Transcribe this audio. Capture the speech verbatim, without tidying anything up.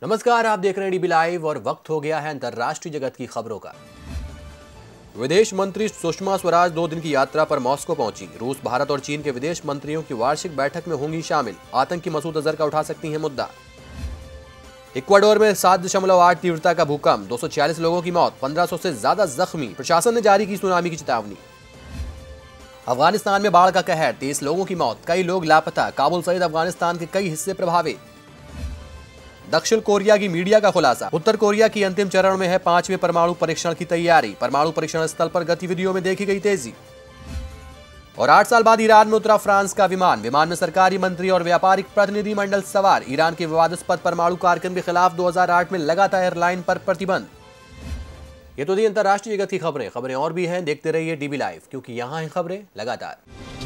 नमस्कार, आप देख रहे हैं डीबी लाइव और वक्त हो गया है अंतर्राष्ट्रीय जगत की खबरों का। विदेश मंत्री सुषमा स्वराज दो दिन की यात्रा पर मॉस्को पहुंची। रूस, भारत और चीन के विदेश मंत्रियों की वार्षिक बैठक में होंगी शामिल। आतंकी मसूद अजहर का उठा सकती हैं मुद्दा। इक्वाडोर में सात दशमलव आठ तीव्रता का भूकंप, दो सौ छियालीस लोगों की मौत, पंद्रह सौ से ज्यादा जख्मी। प्रशासन ने जारी की सुनामी की चेतावनी। अफगानिस्तान में बाढ़ का कहर, तेईस लोगों की मौत, कई लोग लापता। काबुल सहित अफगानिस्तान के कई हिस्से प्रभावित। दक्षिण कोरिया की मीडिया का खुलासा, उत्तर कोरिया की अंतिम चरण में है पांचवें परमाणु परीक्षण की तैयारी। परमाणु परीक्षण स्थल पर गतिविधियों में देखी गई तेजी। और आठ साल बाद ईरान में उतरा फ्रांस का विमान। विमान में सरकारी मंत्री और व्यापारिक प्रतिनिधिमंडल सवार। ईरान के विवादास्पद परमाणु कार्यक्रम के खिलाफ दो हज़ार आठ में लगा था एयरलाइन पर प्रतिबंध। ये तो थी अंतर्राष्ट्रीय जगत की खबरें। खबरें और भी हैं, देखते रहिए डीबी लाइव, क्योंकि यहाँ हैं खबरें लगातार।